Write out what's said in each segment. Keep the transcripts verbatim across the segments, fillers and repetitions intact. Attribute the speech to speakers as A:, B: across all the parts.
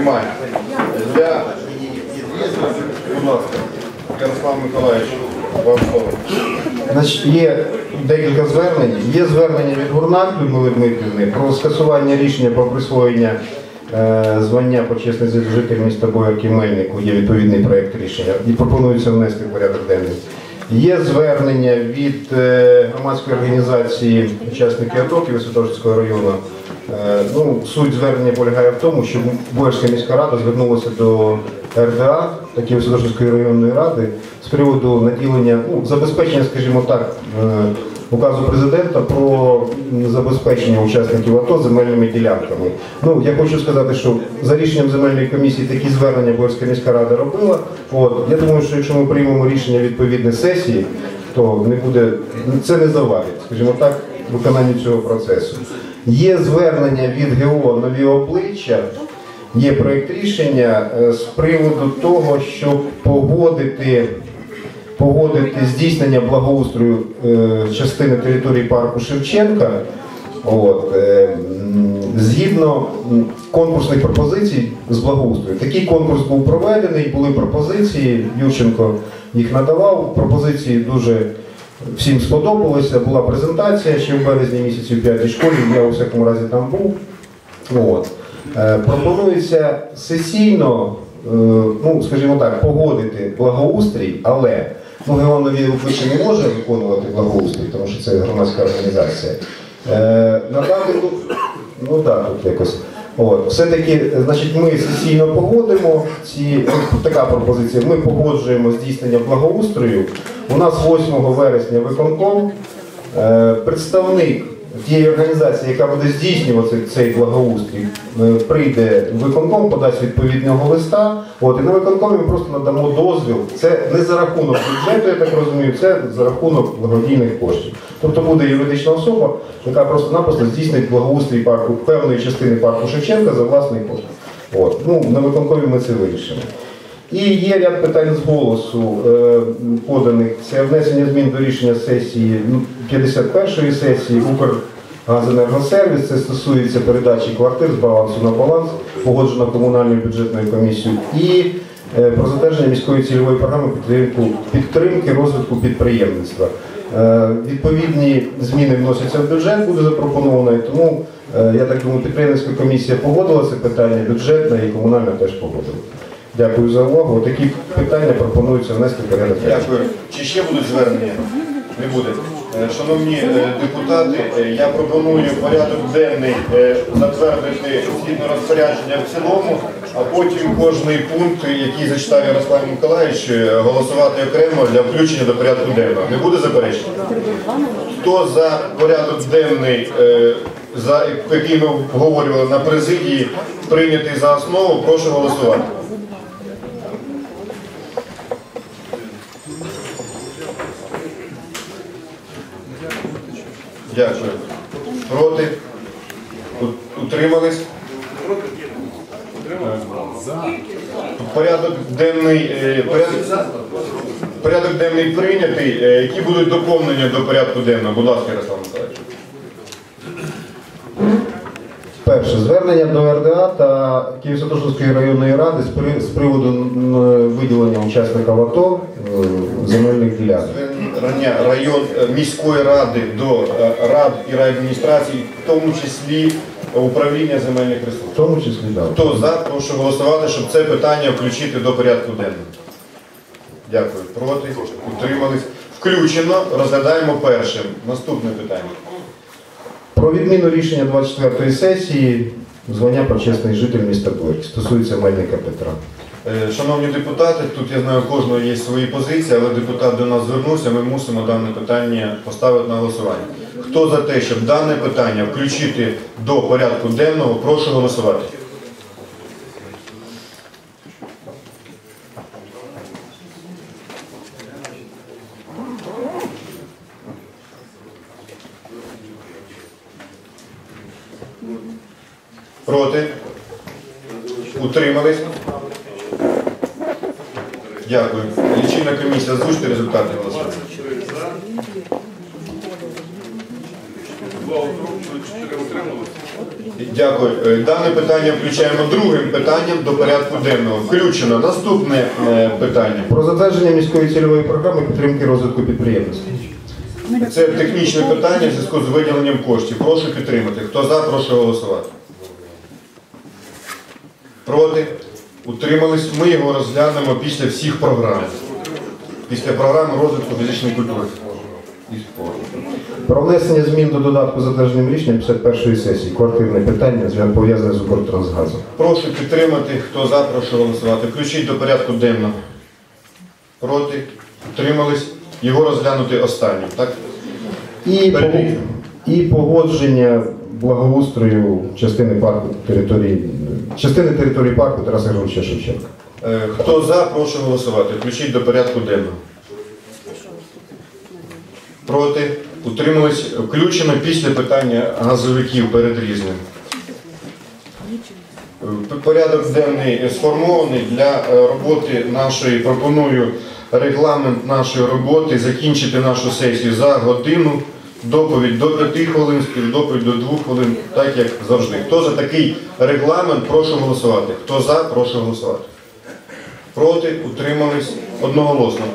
A: Немає. Для... Будь ласка, Ярослав Миколаївич, вам слово.
B: Значить, є декілька звернень. Є звернення від Гурнак Людмили Дмитрівни про скасування рішення про присвоєння е, звання почесний житель міста Боярки Мельнику. Є відповідний проєкт рішення і пропонується внести в порядок денний. Є звернення від е, громадської організації учасників АТО Києво-Святошинського району. Е, ну, суть звернення полягає в тому, що Боярська міська рада звернулася до РДА та Києво-Святошинської районної ради з приводу наділення, ну, забезпечення, скажімо так, е, указу президента про забезпечення учасників АТО земельними ділянками. Ну, я хочу сказати, що за рішенням земельної комісії такі звернення Боярська міська рада робила. От, я думаю, що якщо ми приймемо рішення відповідне сесії, то не буде, це не завадить, скажімо так, виконанню цього процесу. Є звернення від ГО «Нові обличчя», є проєкт рішення з приводу того, щоб погодити погодити здійснення благоустрою е, частини території парку Шевченка, от, е, згідно конкурсних пропозицій з благоустрою. Такий конкурс був проведений, були пропозиції, Юрченко їх надавав, пропозиції дуже всім сподобалися, була презентація ще в березні місяці в п'ятій школі, я у всякому разі там був. От. Е, пропонується сесійно, е, ну, скажімо так, погодити благоустрій, але ну, ГО «Нові обличчя» не може виконувати благоустрій, тому що це громадська організація. Е, надати тут, ну так, тут якось. От, все-таки, значить, ми сесійно погодимо ці, така пропозиція, ми погоджуємо здійснення благоустрою. У нас восьмого вересня виконком, е, представник тієї організації, яка буде здійснювати цей благоустрій, прийде в виконком, подасть відповідного листа, от, і на виконкомі ми просто надамо дозвіл. Це не за рахунок бюджету, я так розумію, це за рахунок благодійних коштів. Тобто буде юридична особа, яка просто-напросто здійснить благоустрій парку, певної частини парку Шевченка за власний кошт. От. Ну, на виконкомі ми це вирішимо. І є ряд питань з голосу е, поданих. Це внесення змін до рішення сесії, п'ятдесят першої сесії Укргазенергосервіс. Це стосується передачі квартир з балансу на баланс, погоджено комунальною бюджетною комісією. І е, про затвердження міської цільової програми підтримки, підтримки розвитку підприємництва. Е, відповідні зміни вносяться в бюджет, буде запропоновано, і тому, е, я так думаю, підприємницька комісія погодила це питання, бюджетна і комунальна теж погодила. Дякую за увагу. Такі питання пропонуються внести в порядок.
A: Дякую. Чи ще будуть звернення? Не буде. Шановні депутати, я пропоную порядок денний затвердити згідно розпорядження в цілому, а потім кожний пункт, який зачитав Ярослав Миколаївич, голосувати окремо для включення до порядку денного. Не буде заперечень? Хто за порядок денний, за який ми обговорювали на президії, прийнятий за основу, прошу голосувати. Дякую. Проти? Утримались? Порядок денний, порядок, порядок денний прийнятий. Які будуть доповнення до порядку денного? Будь ласка, Ярослав Миколаївич.
B: Перше. Звернення до РДА та Києво-Святошинської районної ради з приводу виділення учасників АТО земельних ділянок.
A: Звернення район міської ради до рад і райадміністрації, в тому числі управління земельних ресурсів.
B: В тому числі, так.
A: Хто за, прошу голосувати, щоб це питання включити до порядку денного. Дякую. Проти? Утримались? Включено. Розглядаємо першим. Наступне питання.
B: Про відміну рішення двадцять четвертої сесії звання почесний житель міста Боярки. Стосується Мельника Петра.
A: Шановні депутати, тут я знаю, у кожного є свої позиції, але депутат до нас звернувся, ми мусимо дане питання поставити на голосування. Хто за те, щоб дане питання включити до порядку денного, прошу голосувати. Проти? Утримались? Дякую. Лічильна комісія, озвучте результати голосування.
C: Два утримались, чотири утримались.
A: Дякую. Е, Дане питання включаємо другим питанням до порядку денного. Включено. Наступне е, питання.
B: Про затвердження міської цільової програми підтримки розвитку підприємництва.
A: Це технічне питання в зв'язку з виділенням коштів. Прошу підтримати. Хто за, прошу голосувати. Проти? Утримались? Ми його розглянемо після всіх програм. Після програми розвитку фізичної культури і спорту.
B: Про внесення змін до додатку затвердженим рішенням п'ятдесят першої сесії. Квартирне питання зв'язане пов'язане з Укртрансгазом.
A: Прошу підтримати. Хто за, прошу голосувати. Включіть до порядку денного. Проти? Утримались? Його розглянути останнім. Так?
B: І,
A: Перевірю.
B: і погодження благоустрою частини парку території, частини території парку Тараса Григоровича Шевченка.
A: Е, Хто за, прошу голосувати. Включіть до порядку денного. Проти? Утримались? Включено після питання газовиків перед різним. Е, Порядок денний сформований для е, роботи нашої. Пропоную регламент нашої роботи закінчити нашу сесію за годину. Доповідь до п'яти хвилин, співдоповідь до двох хвилин, так як завжди. Хто за такий регламент, прошу голосувати. Хто за, прошу голосувати. Проти, утримались одноголосно.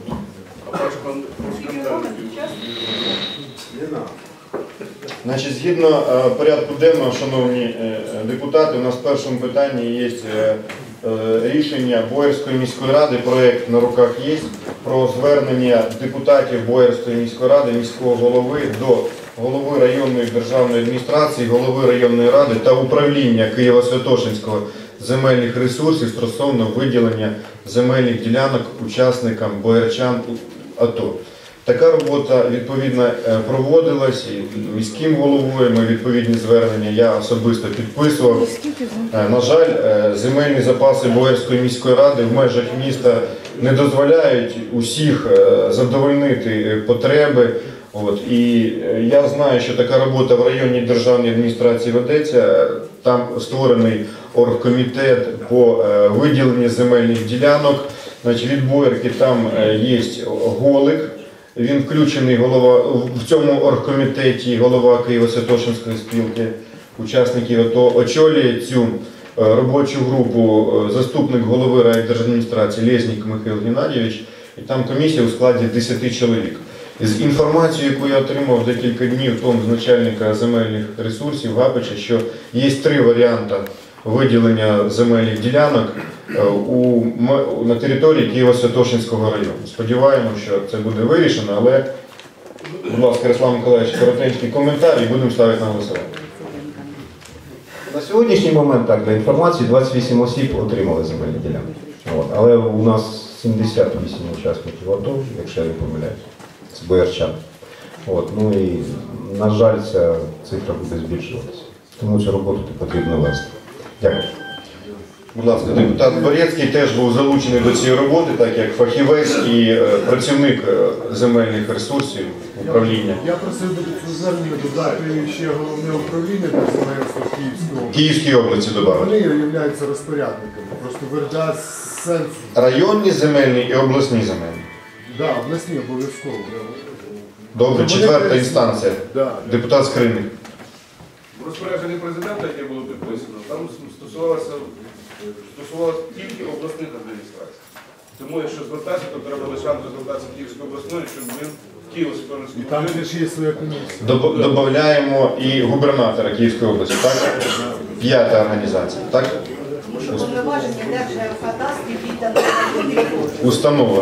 A: Значить, згідно е, порядку денного, шановні е, депутати, у нас в першому питанні є е, е, рішення Боярської міської ради, проєкт на руках є, про звернення депутатів Боярської міської ради, міського голови до голови районної державної адміністрації, голови районної ради та управління Києво-Святошинського земельних ресурсів стосовно виділення земельних ділянок учасникам боярчан АТО. Така робота відповідно проводилась і міським головою, ми відповідні звернення я особисто підписував. На жаль, земельні запаси Боярської міської ради в межах міста не дозволяють усіх задовольнити потреби. От. І я знаю, що така робота в районній державній адміністрації ведеться. Там створений оргкомітет по виділенню земельних ділянок. Значить, від Боярки там є Голик. Він включений голова, в цьому оргкомітеті голова Києво-Святошинської спілки учасників АТО. Очолює цю робочу групу заступник голови райдержадміністрації Лєзнік Михайло Геннадійович. І там комісія у складі десяти чоловік. З інформацією, яку я отримав декілька днів тому з начальника земельних ресурсів Гапича, що є три варіанти виділення земельних ділянок у, на території Києво-Святошинського району. Сподіваємося, що це буде вирішено, але, будь ласка, Руслан Миколаївич, коротенький коментар і будемо ставити на голосування.
B: На сьогоднішній момент, так, для інформації, двадцять вісім осіб отримали земельні ділянки. От. Але у нас сімдесят вісім учасників АТО, якщо я не помиляюсь, це боярчан. От. Ну і, на жаль, ця цифра буде збільшуватися. Тому цю роботу потрібно вести. Дякую.
A: Будь ласка, депутат Борецький теж був залучений до цієї роботи, так як фахівець і е, працівник е, земельних ресурсів управління.
C: Я просив би цю звернення додати ще головне управління підприємства Київської області.
A: Київській області додали.
C: Вони являються розпорядниками. Просто верда сенсу.
A: Районні земельні і обласні земельні.
C: Так, да, обласні обов'язково.
A: Добре, четверта інстанція.
C: Да.
A: Депутат Скринник.
D: В розпорядженні президента, яке було підписано, там стосувалося, стосувалося тільки обласних адміністрацій. Тому якщо звертатися, то треба лише звертатися Київської обласної, щоб він Києво-Святошинський
C: І там теж є своя комісія.
A: Доб- Добавляємо і губернатора Київської області, так? П'ята організація, так?
E: Повноваження Держгеокадастру віддано.
A: Установа.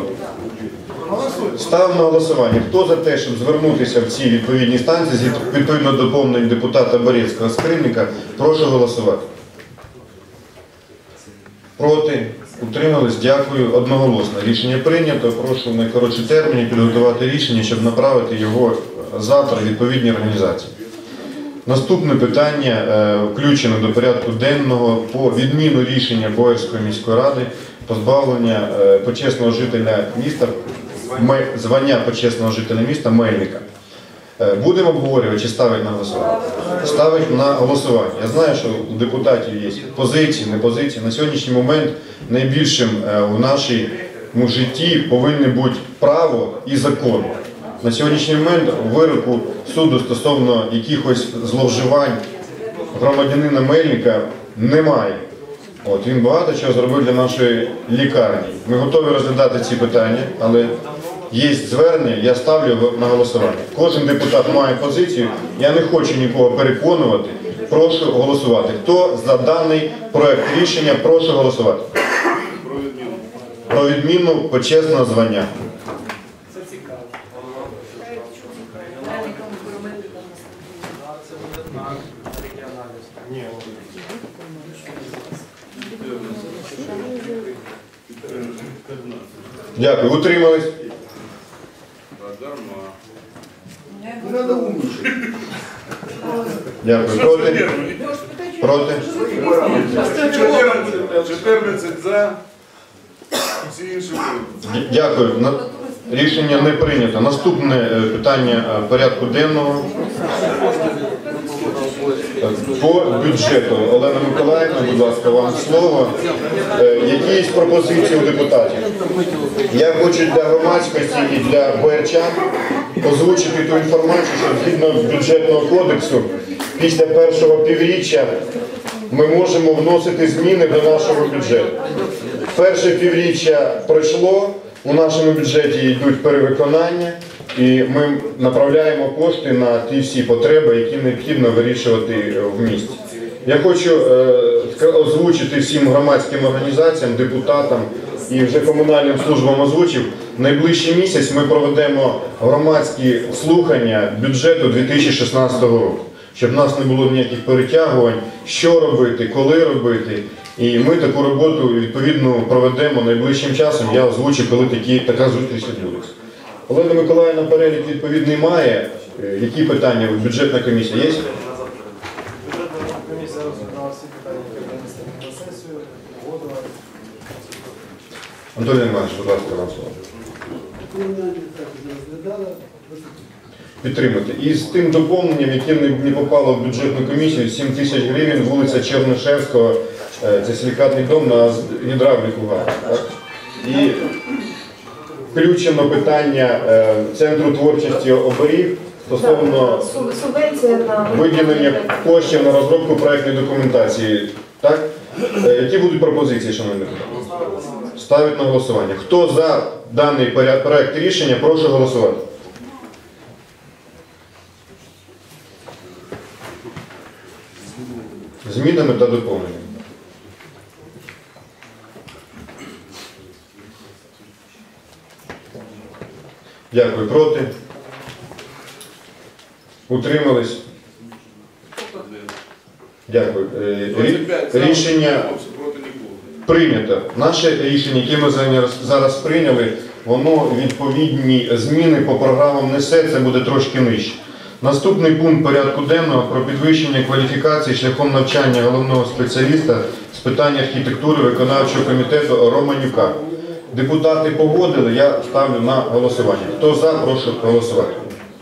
A: Ставимо на голосування. Хто за те, щоб звернутися в ці відповідні станції, з відповідно доповнень депутата Борецького Скринника, прошу голосувати. Проти? Утримались? Дякую. Одноголосно. Рішення прийнято. Прошу в найкоротші терміни підготувати рішення, щоб направити його завтра в відповідні організації. Наступне питання е, включено до порядку денного по відміну рішення Боярської міської ради позбавлення е, почесного жителя міста, ме- звання почесного жителя міста Мельника. Е, будемо обговорювати чи ставити на голосування? Ставить на голосування. Я знаю, що у депутатів є позиції, не позиції. На сьогоднішній момент найбільшим е, в нашому житті повинні бути право і закон. На сьогоднішній момент вироку суду стосовно якихось зловживань громадянина Мельника немає. От, він багато чого зробив для нашої лікарні. Ми готові розглядати ці питання, але є звернення, я ставлю його на голосування. Кожен депутат має позицію, я не хочу нікого переконувати, прошу голосувати. Хто за даний проект рішення, прошу голосувати.
D: Про відміну.
A: Про відміну почесного звання. Дякую. Утримались? Дякую. Проти? Проти?
D: чотирнадцять за, всі інші проти.
A: Дякую. На- Рішення не прийнято. Наступне е, питання е, порядку денного. Е, По бюджету. Олена Миколаївна, будь ласка, вам слово. Е, Якісь пропозиції у депутатів? Я хочу для громадськості і для боярчан озвучити ту інформацію, що згідно бюджетного кодексу після першого півріччя ми можемо вносити зміни до нашого бюджету. Перше півріччя пройшло, у нашому бюджеті йдуть перевиконання, і ми направляємо кошти на ті всі потреби, які необхідно вирішувати в місті. Я хочу е, озвучити всім громадським організаціям, депутатам і вже комунальним службам озвучив, найближчий місяць ми проведемо громадські слухання бюджету дві тисячі шістнадцятого року, щоб в нас не було ніяких перетягувань, що робити, коли робити. І ми таку роботу відповідно проведемо найближчим часом. Я озвучу, коли такі, така зустріч відбудеться. Олена Миколаївна перелік відповідний має. Які питання? Бюджетна комісія є?
F: Бюджетна комісія розглядала всі питання, які винесені на сесію, погодила.
A: Антон Іванович, будь ласка, вам слово. Підтримати. І з тим доповненням, яке не не попало в бюджетну комісію, сім тисяч гривень, вулиця Чернишевського, це силікатний дом на гідравліку газу. Так? І включено питання е, Центру творчості оберіг стосовно
G: Субвенція на
A: виділення коштів на розробку проектної документації. Так? Е, які будуть пропозиції, шановні депутати? Ставить на голосування. Хто за даний поряд- проект рішення, прошу голосувати. Змінами та доповненнями. Дякую. Проти? Утримались? Дякую. Е, рі- Рішення
D: Проти не було.
A: прийнято. Наше рішення, яке ми зараз- зараз прийняли, воно відповідні зміни по програмам несе, це буде трошки нижче. Наступний пункт порядку денного про підвищення кваліфікації шляхом навчання головного спеціаліста з питань архітектури виконавчого комітету Романюка. Депутати погодили, я ставлю на голосування. Хто за, прошу голосувати.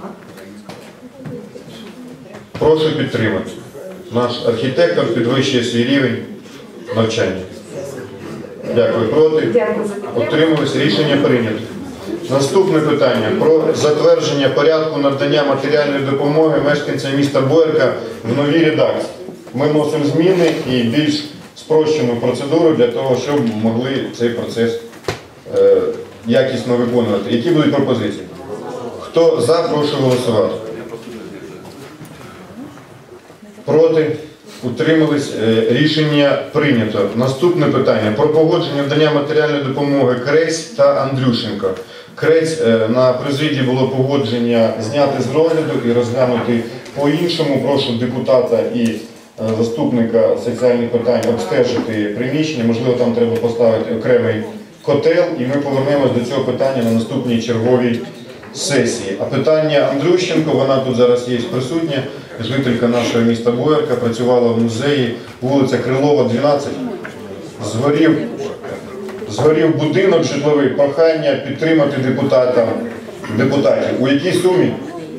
A: Прошу підтримати. Наш архітектор підвищує свій рівень навчання. Дякую. Проти?
G: Дякую за підтримку.
A: Утримались. Рішення прийнято. Наступне питання про затвердження порядку надання матеріальної допомоги мешканцям міста Боярка в новій редакції. Ми вносимо зміни і більш спрощену процедуру для того, щоб могли цей процес е, якісно виконувати. Які будуть пропозиції? Хто за, прошу голосувати. Проти? Утримались. Е, Рішення прийнято. Наступне питання про погодження надання матеріальної допомоги Крець та Андрющенко. Крець е, на президії було погодження зняти з розгляду і розглянути по-іншому. Прошу депутата і е, заступника соціальних питань обстежити приміщення. Можливо, там треба поставити окремий котел, і ми повернемось до цього питання на наступній черговій сесії. А питання Андрющенко, вона тут зараз є присутня, жителька нашого міста Боярка, працювала в музеї, вулиця Крилова, дванадцять. Згорів, згорів будинок житловий, прохання підтримати депутата, депутатів. У якій сумі?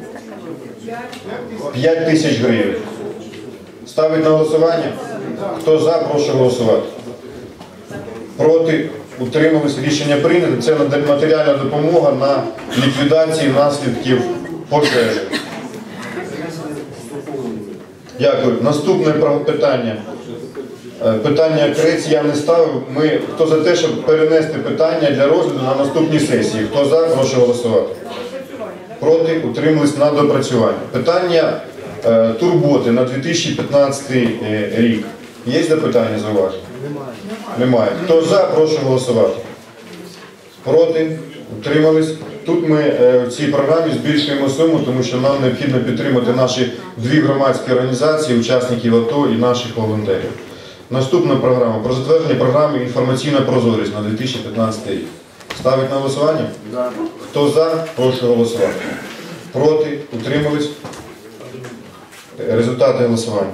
A: п'ять тисяч гривень. Ставить на голосування? Хто за, прошу голосувати. Проти? Утримались. Рішення прийнято. Це матеріальна допомога на ліквідацію наслідків пожежі. Дякую. Наступне про- питання. Е, Питання Крець я не ставив. Ми, хто за те, щоб перенести питання для розгляду на наступній сесії? Хто за, прошу голосувати. Проти, утримались на допрацювання. Питання е, турботи на дві тисячі п'ятнадцятий е, рік. Є запитання, зауваження? Немає. Немає. Хто за, прошу голосувати. Проти, утримались. Тут ми е, в цій програмі збільшуємо суму, тому що нам необхідно підтримати наші дві громадські організації, учасників АТО і наших волонтерів. Наступна програма про затвердження програми «Інформаційна прозорість» на дві тисячі п'ятнадцятий рік. Ставить на голосування? За. Хто за, прошу голосувати. Проти, утримались. Результати голосування.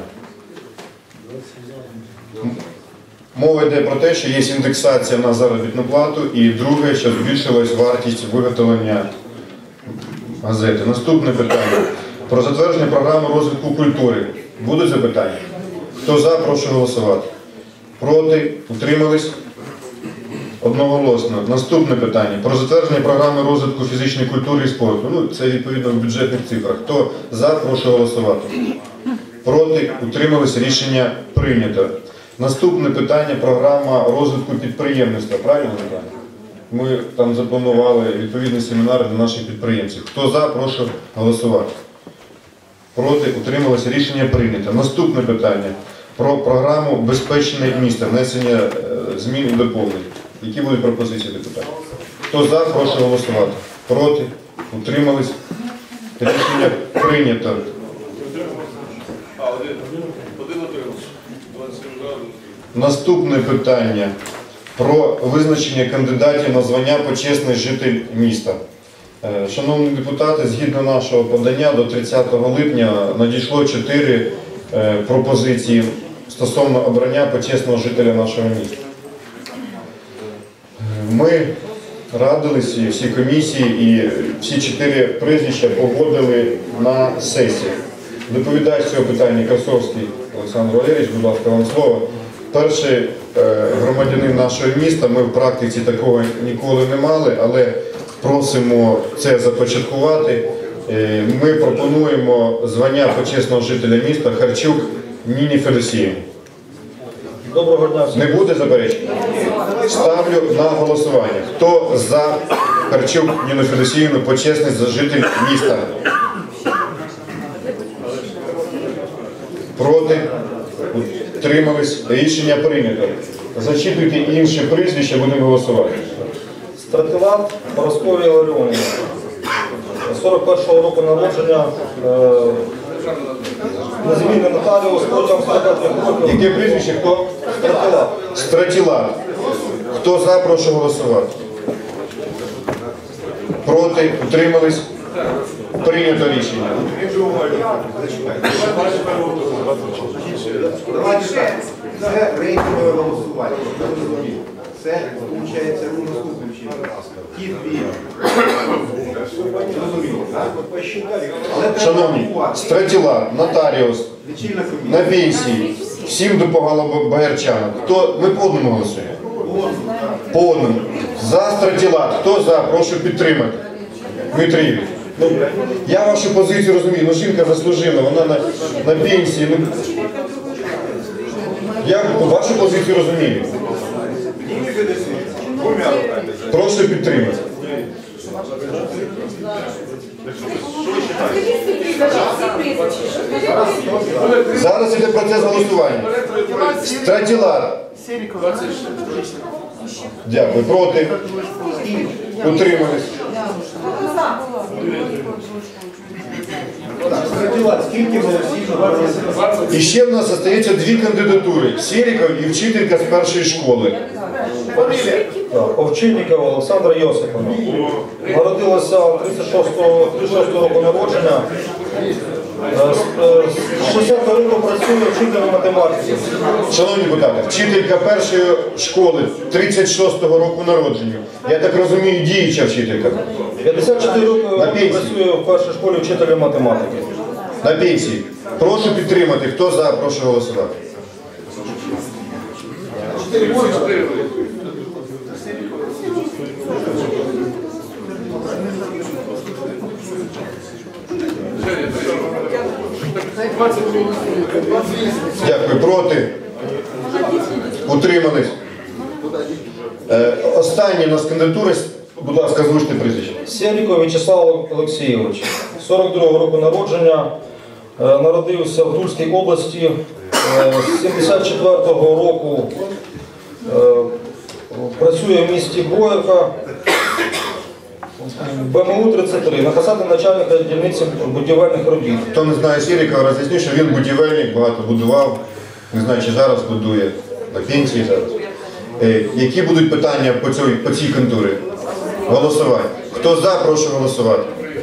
A: Мова йде про те, що є індексація на заробітну плату, і друге, що збільшилась вартість виготовлення газети. Наступне питання. Про затвердження програми розвитку культури. Будуть запитання? Хто за, прошу голосувати. Проти, утримались? Одноголосно. Наступне питання. Про затвердження програми розвитку фізичної культури і спорту. Ну, це відповідно в бюджетних цифрах. Хто за, прошу голосувати. Проти, утримались, рішення прийнято. Наступне питання – програма розвитку підприємництва. Правильно, Наталя? Ми там запланували відповідні семінари для наших підприємців. Хто за, прошу голосувати. Проти, утрималось, рішення прийнято. Наступне питання – про програму «Безпечне місто», внесення е, змін і доповнень. Які будуть пропозиції депутатів? Хто за, прошу голосувати. Проти, утримались, рішення прийнято.
D: А, один. Один отримався. двадцять сім за, один.
A: Наступне питання про визначення кандидатів на звання почесний житель міста. Е, Шановні депутати, згідно нашого подання до тридцятого липня надійшло чотири е, пропозиції стосовно обрання почесного жителя нашого міста. Е, Ми радилися, і всі комісії, і всі чотири прізвища погодили на сесії. Доповідач цього питання Красовський Олександр Валерійович, будь ласка, вам слово. Перший е, громадянин нашого міста, ми в практиці такого ніколи не мали, але просимо це започаткувати. Е, ми пропонуємо звання почесного жителя міста Харчук Ніні Федосіївні.
F: Доброго дня всім.
A: Не буде заперечень? Ставлю на голосування. Хто за Харчук Ніну Федосіївну, почесний житель міста? Проти? Утримались? Рішення прийнято. Зачитуйте інші прізвища, будемо голосувати.
F: Стратилат Пороскові Ларіонівна. сорок першого року народження. Е, Незмінний нотаріус протягом сорока трьох років.
A: Яке прізвище? Хто?
F: Стратилат.
A: Стратілат. Хто за, прошу голосувати. Проти? Утримались? Прийнято рішення.
B: Це рейтингове голосування. Це, виходить, ну, наступним чином. Ті дві. Зрозуміло, так? Але треба
A: Шановні,
B: рахувати.
A: Стратілат, нотаріус,
B: Лічильна комісія.
A: на пенсії, всім допомагало боярчанам. Хто? Ми по одному голосуємо? По одному. За Стратілат. Хто за? Прошу підтримати. Дмитрий Юрійович. Ну, я вашу позицію розумію, ну жінка заслужила, вона на, на пенсії. Ну, я вашу позицію розумію. Прошу підтримати. Зараз іде процес голосування. Стратілат. Дякую. Проти? Утримались?
B: Скільки голосів?
A: І ще в нас залишається дві кандидатури. Серіков і вчителька з першої школи.
F: Так, Овчинникова Олександра Йосиповна. Народилася тридцять шостого року народження. Е, з- е, З шістдесятого року працює вчителем математики.
A: Шановні депутати, вчителька першої школи тридцять шостого року народження. Я так розумію, діюча вчителька.
F: п'ятдесят чотири роки
A: На пенсії.
F: працює в першій школі вчителем математики.
A: На пенсії. Прошу підтримати. Хто за, прошу голосувати. Дякую. Проти? Утримались? Е, Останні у нас кандидатури. Будь ласка, озвучте прізвище.
H: Серіков В'ячеслав Олексійович, сорок другого року народження, е, народився в Тульській області, е, з сімдесят четвертого року е, працює в місті Боярка, Б М У тридцять три, на посаді начальника дільниці будівельних робіт.
A: Хто не знає Сіріка, роз'ясню, що він будівельник, багато будував, не знаю, чи зараз будує, на пенсії зараз. Е, Які будуть питання по цій, по цій кандидатурі? Голосувати. Хто за, прошу голосувати.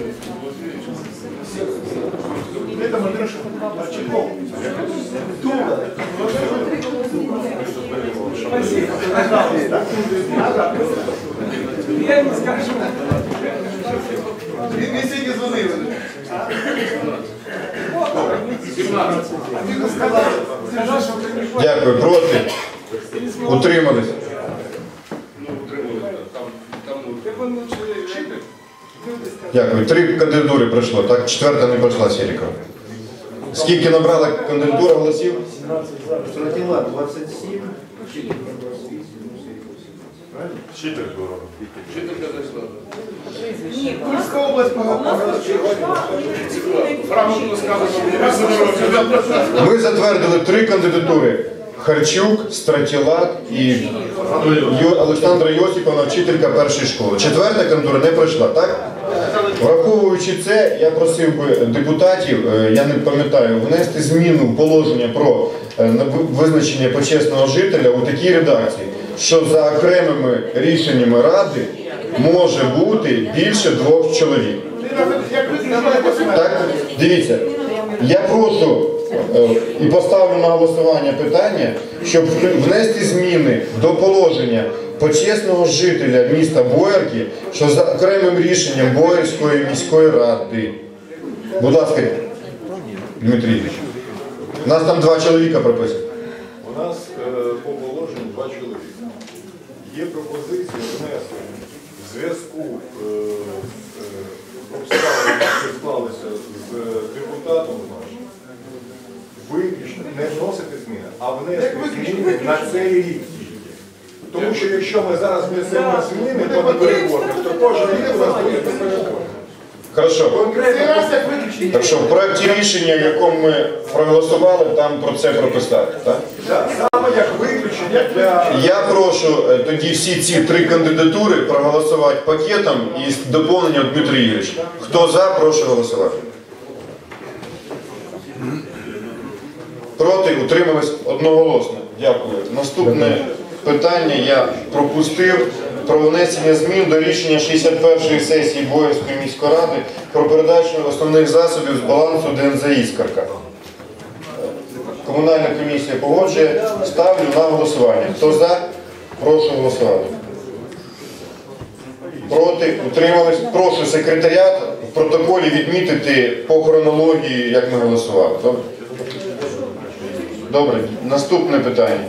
A: Дякую. Проти? Утримались? Дякую. Три кандидатури пройшло, так? Четверта не пройшла Сірікова. Скільки набрала кандидатура голосів?
B: Стратила двадцять сім.
D: Вчителька зайшла.
E: Ні, Курська область
D: Грамотно сказано.
A: Ми затвердили три кандидатури. Харчук, Стратілат і Ю- Олександра Йосиповна, вчителька першої школи. Четверта кандидатура не пройшла, так? Враховуючи це, я просив би депутатів, е, я не пам'ятаю, внести зміну в положення про е, на- визначення почесного жителя у такій редакції, що за окремими рішеннями Ради може бути більше двох чоловік. Так, дивіться, я прошу е, і поставлю на голосування питання, щоб внести зміни до положення почесного жителя міста Боярки, що за окремим рішенням Боярської міської ради. Будь ласка, Дмитрій Ілліч. У нас там два чоловіка прописано.
C: У нас е, по положенню два чоловіка. Є пропозиція внести в зв'язку е, е, обставин, які склалися з депутатом нашим, виключно не вносити зміни, а внести зміни на цей рік тільки. Тому що якщо ми зараз внесемо зміни, то не переговоримо, то кожен рік у нас буде переговоримо.
A: Хорошо.
C: Конкретно
A: Хорошо. В проєкті рішення, в якому ми проголосували, там про це прописати. Так?
C: саме як виключення для...
A: Я прошу е, тоді всі ці три кандидатури проголосувати пакетом із доповненням Дмитрія Ігоровича. Хто за, прошу голосувати. Проти, утримались одноголосно. Дякую. Наступне питання я пропустив про внесення змін до рішення шістдесят першої сесії Боярської міської ради про передачу основних засобів з балансу Д Н З «Іскорка». Комунальна комісія погоджує. Ставлю на голосування. Хто за? Прошу голосувати. Проти? Утримались? Прошу секретаріат в протоколі відмітити по хронології, як ми голосували. Добре? Добре. Наступне питання.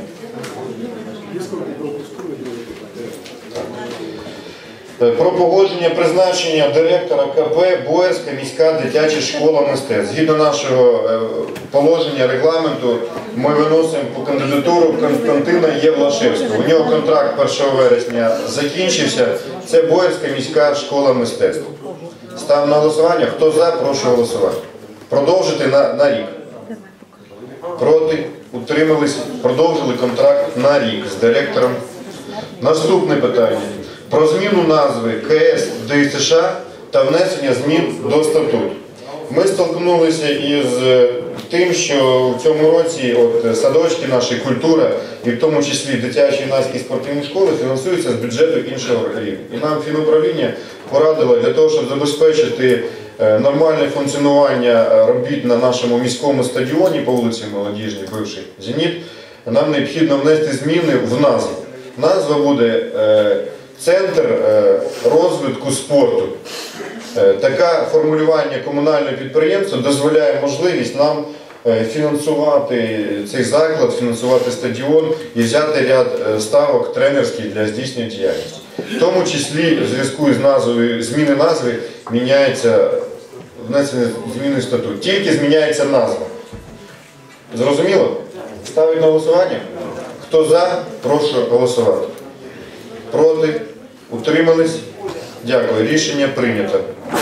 A: Про погодження призначення директора К П Боярська міська дитяча школа мистецтв. Згідно нашого е, положення регламенту, ми виносимо по кандидатуру Константина Євлашевського. У нього контракт першого вересня закінчився. Це Боярська міська школа мистецтв. Ставимо на голосування. Хто за, прошу голосувати. Продовжити на, на рік. Проти? Утримались? Продовжили контракт на рік з директором. Наступне питання. Про зміну назви К С Д І С та внесення змін до статуту. Ми столкнулися із тим, що в цьому році от, садочки, наша культура, і в тому числі дитячі юнацькі спортивні школи, фінансуються з бюджету іншого рівня. І нам фінуправління порадило для того, щоб забезпечити нормальне функціонування робіт на нашому міському стадіоні по вулиці Молодіжній, бивший «Зеніт», нам необхідно внести зміни в назву. Назва буде «Центр розвитку спорту». Таке формулювання комунального підприємства дозволяє можливість нам фінансувати цей заклад, фінансувати стадіон і взяти ряд ставок тренерських для здійснення діяльності. В тому числі в зв'язку з назвою, зміни назви міняється внесені зміни в статут. Тільки зміняється назва. Зрозуміло? Ставить на голосування? Хто за, прошу голосувати. Проти? Утримались? Дякую. Рішення прийнято.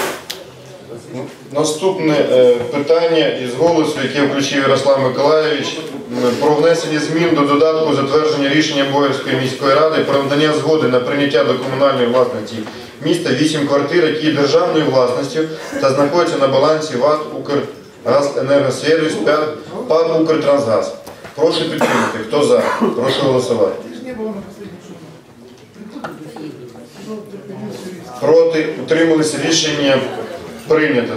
A: Наступне е, питання із голосу, яке включив Ярослав Миколайович, про внесення змін до додатку затвердження рішення Боярської міської ради про надання згоди на прийняття до комунальної власності міста вісім квартир, які є державною власністю та знаходяться на балансі ВАТ «Укргазенергосервіс» ПАД «Укртрансгаз». Прошу підтримати. Хто за? Прошу голосувати. Проти? Утрималися. Рішення прийнято.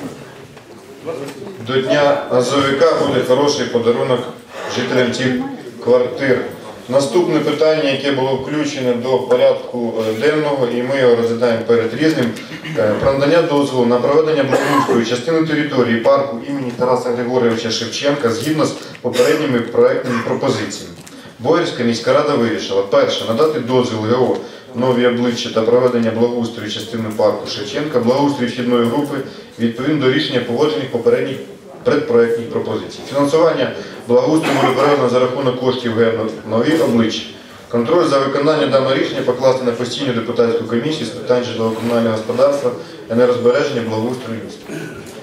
A: До Дня Азовика буде хороший подарунок жителям цих квартир. Наступне питання, яке було включене до порядку денного, і ми його розглядаємо перед різним, про надання дозволу на проведення благоустрою частини території парку імені Тараса Григоровича Шевченка згідно з попередніми проектними пропозиціями. Боярська міська рада вирішила: перше, надати дозвіл ГО «Нові обличчя» та проведення благоустрою частини парку Шевченка, благоустрій вхідної групи відповідно до рішення погоджених попередніх предпроектних пропозицій. Фінансування благоустрою буде переведено за рахунок коштів ГО «Нові обличчя». Контроль за виконанням даного рішення покласти на постійну депутатську комісію з питань житлово-комунального господарства, енергозбереження, благоустрою міста.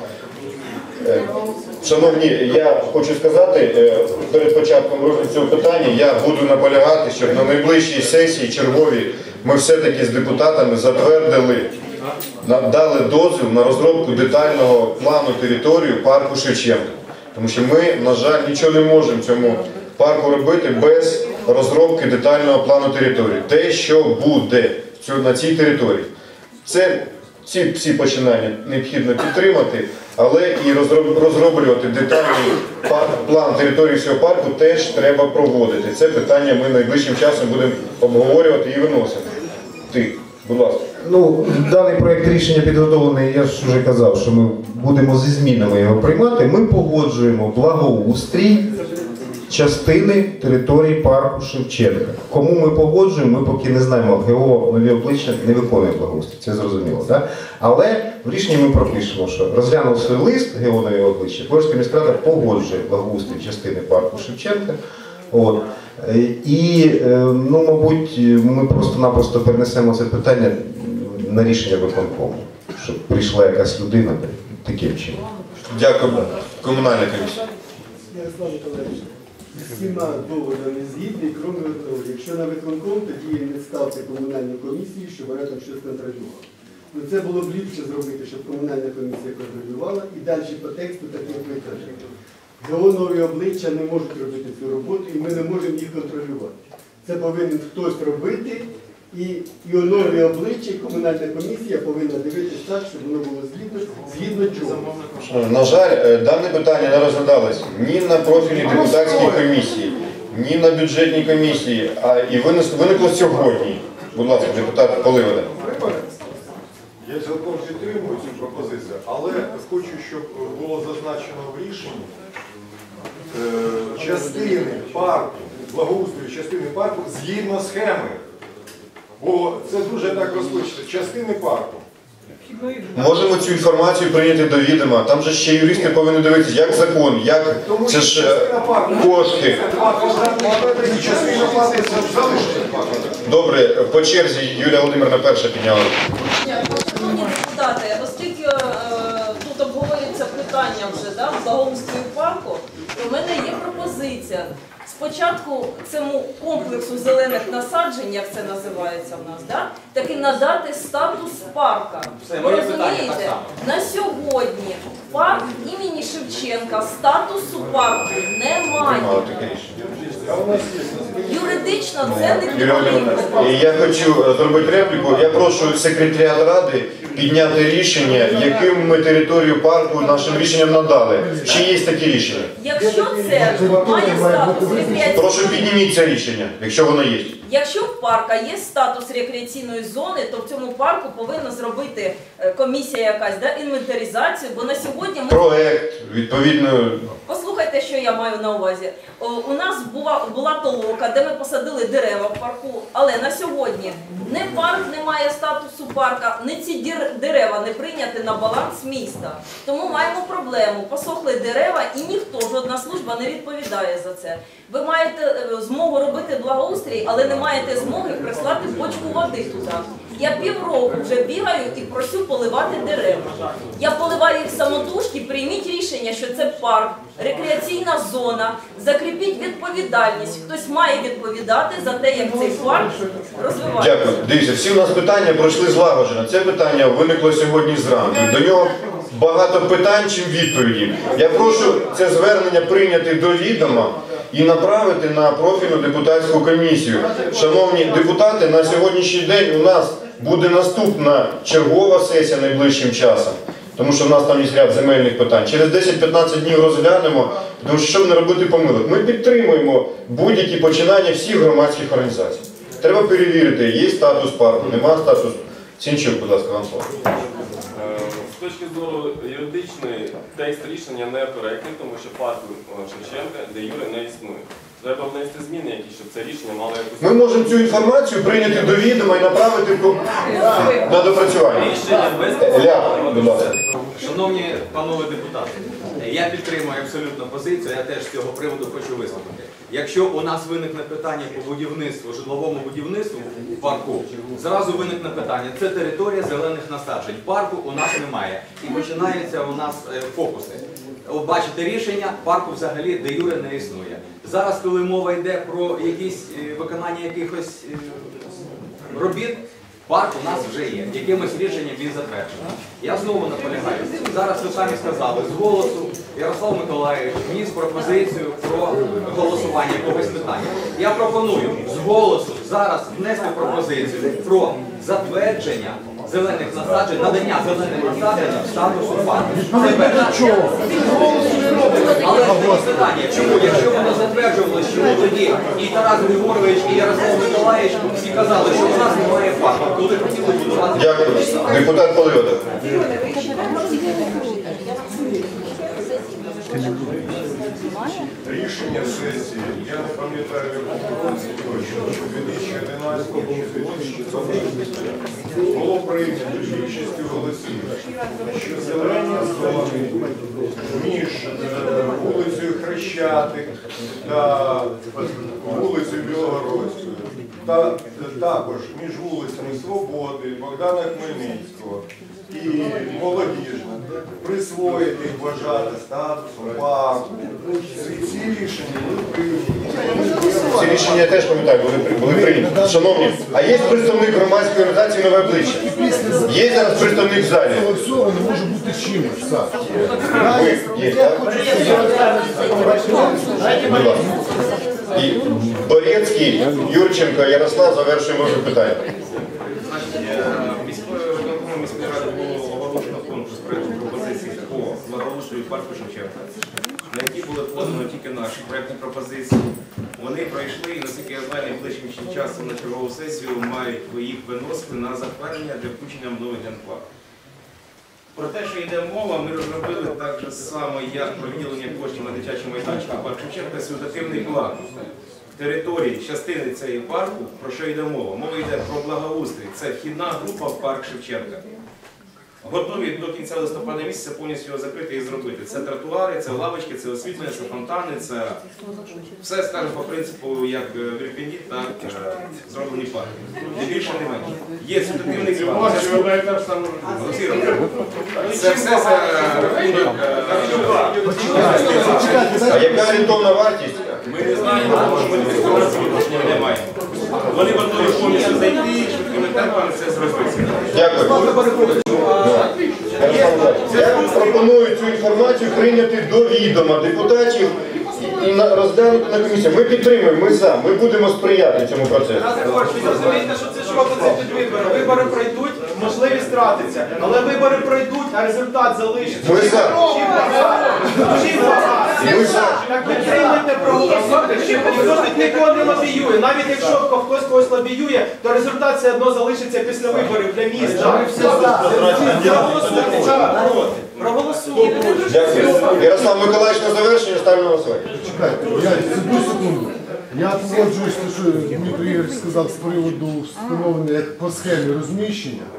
A: Шановні, я хочу сказати, перед початком розгляду цього питання я буду наполягати, щоб на найближчій сесії черговій ми все-таки з депутатами затвердили, дали дозвіл на розробку детального плану території парку Шевченка. Тому що ми, на жаль, нічого не можемо в цьому парку робити без розробки детального плану території. Те, що буде на цій території. Це, ці всі починання необхідно підтримати, але і розроблювати детальний план території всього парку теж треба проводити. Це питання ми найближчим часом будемо обговорювати і виносити. Ти, будь ласка.
B: Ну, даний проєкт рішення підготовлений, я ж вже казав, що ми будемо зі змінами його приймати. Ми погоджуємо благоустрій частини території парку Шевченка. Кому ми погоджуємо, ми поки не знаємо. ГО «Нові обличчя» не виконує благоустрій, це зрозуміло. Так? Але в рішенні ми пропишемо, що розглянув свій лист ГО «Нові обличчя», Боярська міська рада погоджує благоустрій частини парку Шевченка. От. І, ну, мабуть, ми просто-напросто перенесемо це питання на рішення виконкому, щоб прийшла якась людина таким чином.
A: Дякую. Комунальна комісія.
I: Ярослав Миколаївич, з всіма доводами згідний, крім одного. Якщо на виконком, тоді не ставте комунальну комісію, щоб вона там щось контролювала. Ну, це було б ліпше зробити, щоб комунальна комісія контролювала і далі по тексту так, як ви кажете. ГО «Нові обличчя» не можуть робити цю роботу і ми не можемо їх контролювати. Це повинен хтось робити, і, і у «Нові обличчя» комунальна комісія повинна дивитися так, щоб воно було згідно, згідно чого.
A: На жаль, дане питання не розглядалось ні на профільній депутатській комісії, ні на бюджетній комісії, а і виникло сьогодні. Будь ласка, депутат Поливода.
C: Я цілком підтримую цю пропозицію, але хочу, щоб було зазначено в рішенні е, частини парку, благоустрою частини парку згідно схеми. Бо це дуже так розпочато. Частини парку.
A: Можемо цю інформацію прийняти до відома. Там же ще юристи повинні дивитися, як закон, як це ж кошти. Добре, по черзі Юлія Володимирівна перша підняла.
E: Шановні депутати, оскільки е, тут обговорюється питання вже да, благоустрою парку, то в мене є пропозиція. Спочатку цьому комплексу зелених насаджень, як це називається в нас, да, таки надати статус парка. Ви розумієте, на сьогодні парк імені Шевченка статусу парку немає. Юридично це не потрібно.
A: Я хочу зробити репліку. Я прошу секретаріат ради підняти рішення, яким ми територію парку нашим рішенням надали. Чи є такі рішення?
E: Якщо це має статус рекреаційної...
A: Прошу підніміть це рішення, якщо воно є.
E: Якщо в парка є статус рекреаційної зони, то в цьому парку повинна зробити комісія якась, да, інвентаризацію, бо на сьогодні ми...
A: Проект, відповідно...
E: Послухайте, що я маю на увазі. О, у нас була, була толока, де ми посадили дерева в парку, але на сьогодні не парк не має статусу парка, не ці дер- дерева не прийняті на баланс міста. Тому маємо проблему. Посохли дерева і ніхто, жодна служба не відповідає за це. Ви маєте е, змогу робити благоустрій, але не маєте змоги прислати бочку води туди. Я півроку вже бігаю і просю поливати дерева. Я поливаю їх самотужки, прийміть рішення, що це парк, рекреаційна зона, закріпіть відповідальність. Хтось має відповідати за те, як цей парк розвивається.
A: Дякую. Дивіться, всі у нас питання пройшли злагоджено. Це питання виникло сьогодні зранку. До нього багато питань, чим відповіді. Я прошу це звернення прийняти до відома і направити на профільну депутатську комісію. Шановні депутати, на сьогоднішній день у нас буде наступна чергова сесія найближчим часом, тому що в нас там є ряд земельних питань. Через десять-п'ятнадцять днів розглянемо, тому що щоб не робити помилок. Ми підтримуємо будь-які починання всіх громадських організацій. Треба перевірити, є статус парку, нема статусу. Сінчук, будь ласка, вам слово.
J: З точки зору юридичної, текст рішення не коректний, тому що парку Шевченка де юре не існує. Треба внести зміни, які, щоб це рішення мало якусь...
A: Ми можемо цю інформацію прийняти до відома і направити в ком- на допрацювання.
J: Рішення без...
A: Ля, будь ласка.
K: Шановні панове депутати, я підтримую абсолютно позицію, я теж з цього приводу хочу виступити. Якщо у нас виникне питання по будівництву, житловому будівництву в парку, зразу виникне питання, це територія зелених насаджень. Парку у нас немає. І починаються у нас е, фокуси. От бачите рішення, парку взагалі де юре не існує. Зараз, коли мова йде про якісь е, виконання якихось е, робіт, парк у нас вже є, якимось рішенням він затверджений. Я знову наполягаю. Зараз ви самі сказали, з голосу Ярослав Миколаївич вніс пропозицію про голосування якогось питання. Я пропоную з голосу зараз внести пропозицію про затвердження зелених насаджень, надання зелених насаджень статусу парку. Це перше. Але ж питання, чому, якщо воно затверджувалося, чому тоді і Тарас Григорович, і Ярослав Миколаївич всі казали, що у нас немає парку, коли хотіли будувати.
A: Дякую. Депутат Полойотов.
C: Рішення сесії, я не пам'ятаю, в році точно, що в дві тисячі одинадцятому році було прийнято більшістю голосів, що зелені зони між вулицею Хрещатик та вулицею Білогородською, та також між вулицями Свободи, Богдана Хмельницького і Молодіжна присвоїти, вважати статусом парку. Ці рішення були прийняті.
A: Ці рішення я теж пам'ятаю, були, при- були прийняті. Шановні, а є представник громадської організації «Нове обличчя»? Є зараз представник в залі?
L: Всього не може бути чимось. Так.
A: Ви є, так? Будь ласка. І Борецький, Юрченко, Ярослав, завершуємо вже питання.
J: Міською виконкомом міської ради було оголошено конкурс проєкту пропозицій по благоустрою парку Шевченка, на які були подано тільки наші проєктні пропозиції. Вони пройшли і, наскільки я знаю, найближчим часом на чергову сесію мають їх виносити на затвердження для включення в новий генплан. Про те, що йде мова, ми розробили так же само, як про виділення коштів на дитячі майданчики парк Шевченка, ситуативний план території, частини цієї парку, про що йде мова? Мова йде про благоустрій. Це вхідна група в парк Шевченка. Готові до кінця листопада місяця повністю його закрити і зробити. Це тротуари, це лавочки, це освітлення, це фонтани, це все, скажімо, по принципу, як в Ірпені, так е, зроблені парки. Не більше, не менше. Є ситуативний план. Це все за рахунок.
A: А яка орієнтовна вартість?
J: Ми не знаємо, тому що ми до цього відношення не маємо. Вони готові повністю зайти, швидкими темпами це зробити.
A: Дякую. Я пропоную цю інформацію прийняти до відома депутатів і на- розглянути на комісії. Ми підтримуємо, ми за, ми будемо сприяти цьому процесу.
F: Розумієте, що це ж робиться під вибори. Вибори пройдуть, можливість втратиться. Але вибори пройдуть, а результат залишиться.
A: Ми за.
F: Чим багато? Чим багато?
A: Ми за.
F: Так підтримуйте, проголосуйте. Ніхто ж тут нікого не лобіює. Навіть якщо хтось когось лобіює, то результат все одно залишиться після виборів для міста. Проголосуйте. Народ. Проголосуйте.
A: Дякую. Ярослав Миколаївич, на завершення ставлю на голосування.
L: Чекайте, я одну секунду. Я погоджуюсь, що Дмитро Ігор сказав з приводу встановлення як по схемі розміщення.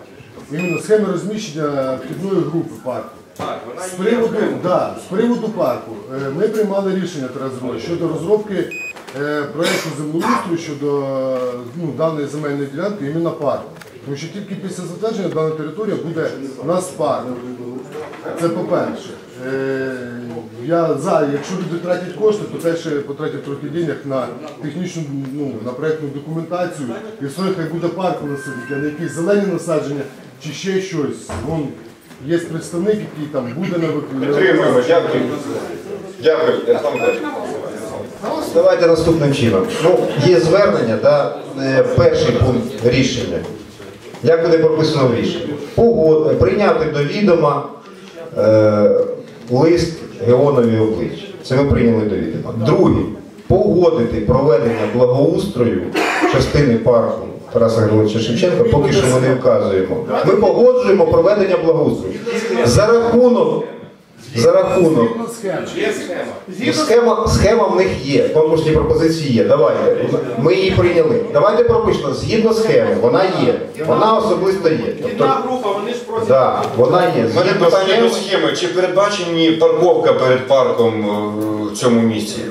L: іменно схеми розміщення вхідної групи парку.
J: Так, вона
L: З
J: є.
L: приводу, да, з приводу парку е, ми приймали рішення Тарас Григорович, щодо розробки е, проєкту землеустрою щодо е, ну, даної земельної ділянки іменно парку. Тому що тільки після затвердження дана територія буде у нас парк. Це по-перше. Е, я за, якщо люди тратять кошти, то теж потратять трохи денег на технічну, ну, на проєктну документацію. І все, хай буде парк у нас, а не якісь зелені насадження чи ще щось. Вон, є представник, який там буде на виконанні.
A: Підтримуємо, дякую. Дякую, Ярослав Миколаївич.
B: Давайте наступним чином. Ну, є звернення, да, е, перший пункт рішення. Як буде прописано в рішенні? Погод... Прийняти до відома е, лист Геонові обличчя. Це ми прийняли до відома. Другий. Погодити проведення благоустрою частини парку Тараса Григоровича Шевченка, поки що ми не вказуємо. Ми погоджуємо проведення благоустрою. За рахунок За рахунок.
J: Є схема.
B: Ну, схема, схема в них є, конкурсні пропозиції є. Давайте. Ми її прийняли. Давайте пропишемо, згідно схеми, вона є. Вона особисто є. Тобто,
F: Одна група, вони ж просять.
B: да, вона є.
A: У мене
B: Згідно
A: питання до
B: схеми,
A: схеми. Чи передбачені парковка перед парком е, в цьому місці?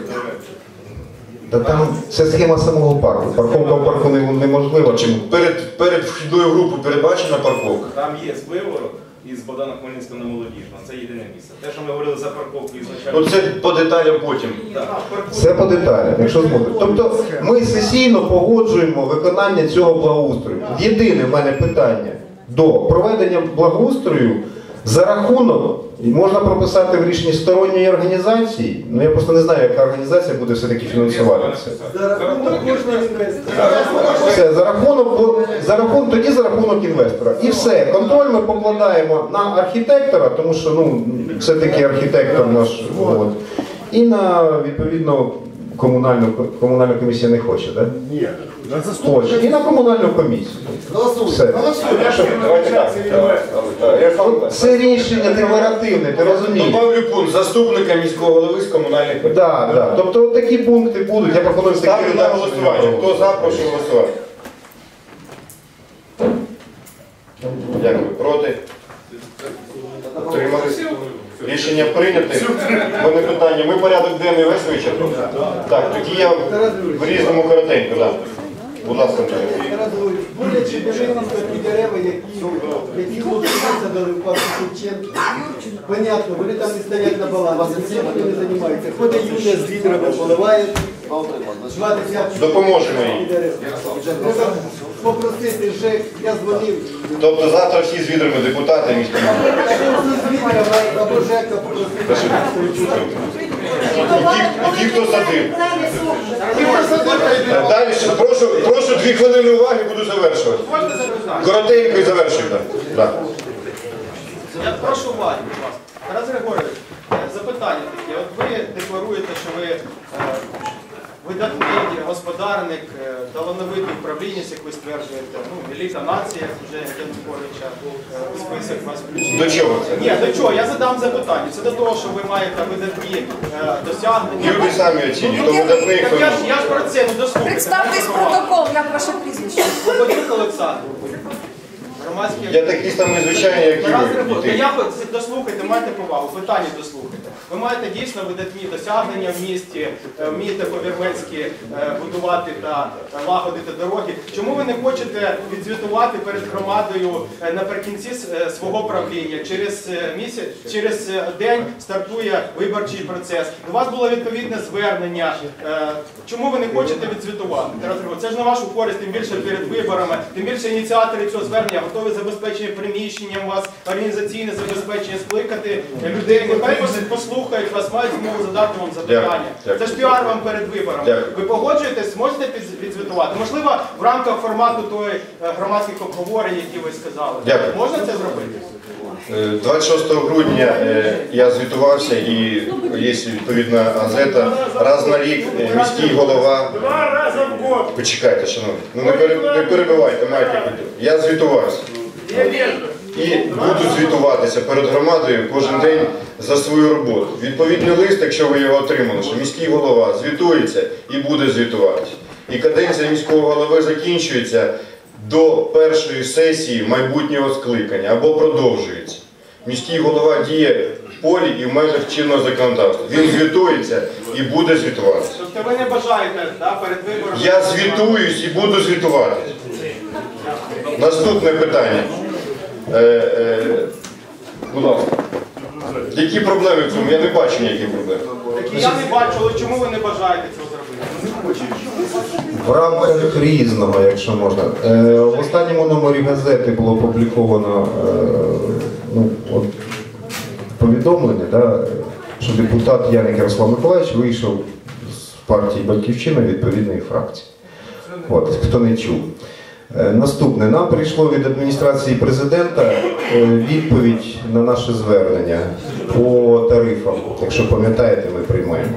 B: та там це схема самого парку. Парковка в парку не- неможлива.
A: Чи перед, перед вхідною групою передбачена парковка?
J: Там є з Виворот і з Богдана Хмельницького на Молодіжного. Це єдине місце. Те, що ми говорили за парковку ізначально.
A: Ну це по деталям потім.
B: Це по деталях, якщо зможете. Тобто ми сесійно погоджуємо виконання цього благоустрою. Єдине в мене питання до проведення благоустрою за рахунок, і можна прописати в рішенні сторонньої організації, ну я просто не знаю, яка організація буде все-таки фінансувати це.
I: За рахунок кожного інвестора.
B: Все, за рахунок, за рахунок, тоді за рахунок інвестора. І все, контроль ми покладаємо на архітектора, тому що ну, все-таки архітектор наш. От. І на, відповідно, комунальну, комунальна комісія не хоче, так?
L: Ні, на
B: Хоче.
L: заступника.
B: І на комунальну комісію. Все.
A: Давайте так. Ярослав Миколаївич.
B: Це рішення декларативне, ти розумієш?
A: Добавлю пункт заступника міського голови з комунальних питань.
B: Так, так. Тобто от такі пункти будуть. Я пропоную такі
A: Ставлю на
B: редакції.
A: голосування. Хто за, прошу голосувати. Дякую. Проти? Утримались? Рішення прийнято. Мене питання. Ми порядок денний весь вичерпали? Так, тоді я в різному коротенько, так. Будь ласка, Андрій.
I: Тарас Григорович, боляче дивитися ті дерева, які, які хлопці дали в парку Шевченка. Понятно, вони там не стоять на балансі, цим ніхто не займається. Ходить Юля з відрами, поливає, два десятки
A: Допоможемо їй.
I: дерев. Треба попросити ЖЕК, я дзвонив.
A: Тобто завтра всі з відрами депутати міської ради.
I: З відрами або ЖЕКа попросити.
A: І ті, і ті, хто садив. Далі, ще прошу, прошу дві хвилини уваги, буду завершувати.
F: Можна запитати?
A: Коротенько і завершую. Так. Так.
F: Я прошу уваги, будь ласка. Тарас Григорович, е, запитання таке. От ви декларуєте, що ви е, видатний господарник, е, талановитий управлінець, як ви стверджуєте, ну, еліта нація, як вже Януковича е, список вас включив.
A: До чого це?
F: Ні, до чого? Я задам запитання. Це до того, що ви маєте видатні е, досягнення.
A: Люди самі оцінюють, хто видатний, хто
F: Так я ж,
A: ні.
F: я ж про це, ну дослухайте.
G: Представтесь протокол, як ваше прізвище.
F: Слободюк Олександр. Громадський
A: Я такий самий звичайний, як і
F: Тарас
A: ви.
F: Григорович,
A: і ти.
F: я хоч- дослухайте, майте повагу, питання дослухайте. Ви маєте дійсно видатні досягнення в місті, е, вмієте по-вірменськи е, будувати та е, лагодити дороги. Чому ви не хочете відзвітувати перед громадою е, наприкінці с- е, свого правління? Через е, місяць, через е, день стартує виборчий процес. До вас було відповідне звернення. Е, Чому ви не хочете відзвітувати? Тарас Григорович, це ж на вашу користь, тим більше перед виборами, тим більше ініціатори цього звернення готові забезпечення приміщенням вас, організаційне забезпечення, скликати людей. Нехай пос- послухають вас, мають змогу задати вам запитання.
A: Дякую.
F: Це ж піар вам перед виборами.
A: Дякую.
F: Ви погоджуєтесь, можете під- відзвітувати? Можливо, в рамках формату тої е, громадських обговорень, які ви сказали.
A: Дякую.
F: Можна це зробити?
A: Е, двадцять шостого грудня е, я звітувався і є відповідна газета. Раз на рік е, міський голова.
F: Два рази в год.
A: Почекайте, шановні. Ну не пере- не перебивайте, маєте бути. Я звітувався. І буду звітуватися перед громадою кожен день за свою роботу. Відповідний лист, якщо ви його отримали, що міський голова звітується і буде звітуватися. І каденція міського голови закінчується до першої сесії майбутнього скликання або продовжується. Міський голова діє в полі і в межах чинного законодавства. Він звітується і буде звітуватися.
F: Тобто ви не бажаєте, да, перед виборами...
A: Я звітуюсь і буду звітувати. Наступне питання. Е, е, будь ласка. Які проблеми в цьому? Я не бачу ніяких проблем.
F: Так і я не бачу, але чому ви не бажаєте цього зробити?
B: В рамках різного, якщо можна. Е, в останньому номері газети було опубліковано е, ну, от, повідомлення, да, що депутат Яник Ярослав Миколаївич вийшов з партії «Батьківщина» відповідної фракції. От, хто не чув. Е, наступне. Нам прийшло від адміністрації президента е, відповідь на наше звернення по тарифам. Якщо пам'ятаєте, ми приймаємо.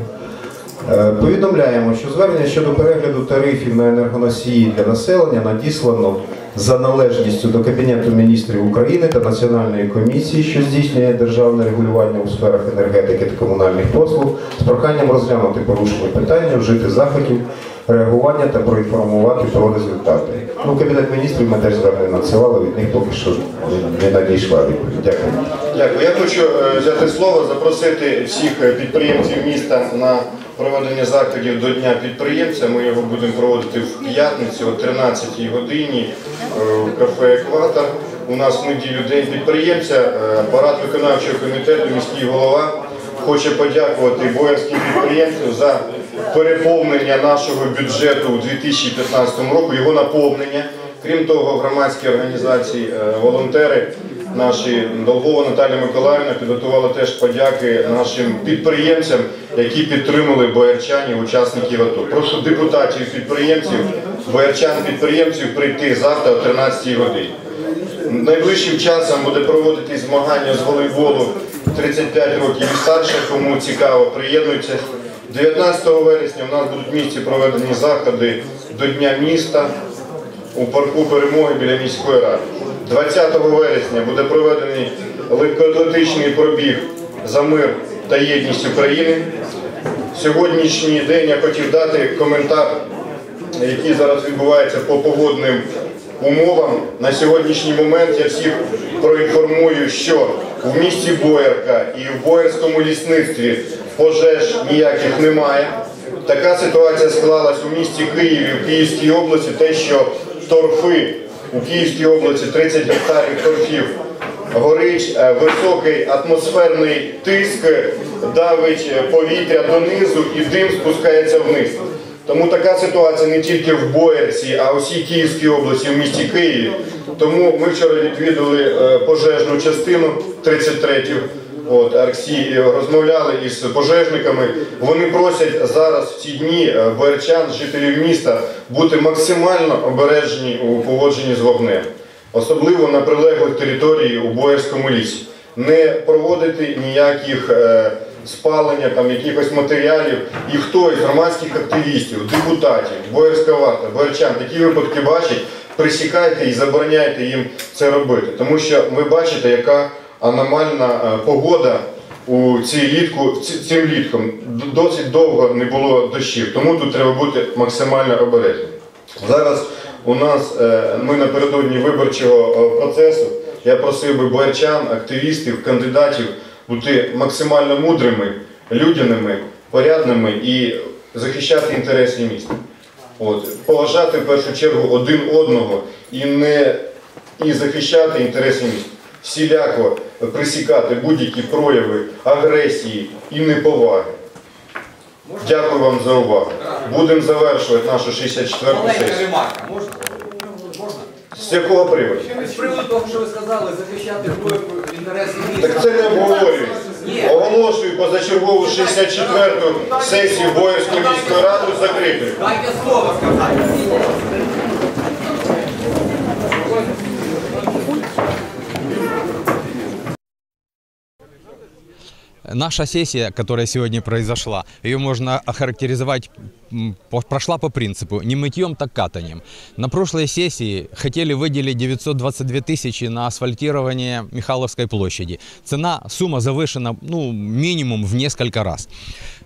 B: Повідомляємо, що звернення щодо перегляду тарифів на енергоносії для населення надіслано за належністю до Кабінету міністрів України та Національної комісії, що здійснює державне регулювання у сферах енергетики та комунальних послуг, з проханням розглянути порушені питання, вжити заходів, реагування та проінформувати про результати. Ну, Кабінет міністрів ми теж звернення надсилали, від них поки що не надійшла відповідь. Дякую.
A: Дякую. Я хочу взяти слово, запросити всіх підприємців міста на проведення заходів до Дня підприємця. Ми його будемо проводити в п'ятницю о тринадцятій годині в кафе «Екватор». У нас в неділю День підприємця. Апарат виконавчого комітету, міський голова хоче подякувати боярським підприємцям за переповнення нашого бюджету у дві тисячі п'ятнадцятому році, його наповнення. Крім того, громадські організації, волонтери наші, Долгова Наталія Миколаївна, підготувала теж подяки нашим підприємцям, які підтримали боярчанів, учасників АТО. Прошу депутатів, підприємців, боярчан-підприємців прийти завтра о тринадцятій годині. Найближчим часом буде проводитись змагання з волейболу тридцять п'ять років і старше, кому цікаво, приєднуйтесь. дев'ятнадцятого вересня у нас будуть в місті проведені заходи до Дня міста у парку Перемоги біля міської ради. двадцятого вересня буде проведений легкоатлетичний пробіг за мир та єдність України. Сьогоднішній день я хотів дати коментар, який зараз відбувається по погодним умовам. На сьогоднішній момент я всіх проінформую, що в місті Боярка і в Боярському лісництві пожеж ніяких немає. Така ситуація склалась у місті Києві, в Київській області, те, що торфи у Київській області, тридцять гектарів торфів, горить, високий атмосферний тиск, давить повітря донизу і дим спускається вниз. Тому така ситуація не тільки в Боярці, а у всій Київській області, в місті Києві. Тому ми вчора відвідали пожежну частину тридцять третю. От, Арксі, розмовляли із пожежниками. Вони просять зараз в ці дні боярчан, жителів міста, бути максимально обережні у поводженні з вогнем. Особливо на прилеглих територіях у Боярському лісі. Не проводити ніяких е, спалення, там, якихось матеріалів. І хто із громадських активістів, депутатів, Боярська варта, боярчан такі випадки бачить, присікайте і забороняйте їм це робити. Тому що ви бачите, яка аномальна погода у цій літку, цим літком. Досить довго не було дощів, тому тут треба бути максимально обережним. Зараз у нас, ми напередодні виборчого процесу, я просив би боярчан, активістів, кандидатів бути максимально мудрими, людяними, порядними і захищати інтереси міста. От. Поважати в першу чергу один одного і, не, і захищати інтереси міста. Всіляко присікати будь-які прояви агресії і неповаги. Дякую вам за увагу. Будемо завершувати нашу шістдесят четверту
K: Маленька
A: сесію.
K: ремарка, можна? Можна?
A: З якого приводу?
K: З приводу того, що ви сказали, захищати інтереси міста.
A: Так це не обговорюється. Оголошую позачергову шістдесят четверту сесію Боярської міської ради закритою.
K: Дайте слово сказати.
M: Наша сессия, которая сегодня произошла, ее можно охарактеризовать, прошла по принципу не мытьем, так катанием. На прошлой сессии хотели выделить девятьсот двадцать две тысячи на асфальтирование Михайловской площади. Цена, сумма завышена ну, минимум в несколько раз.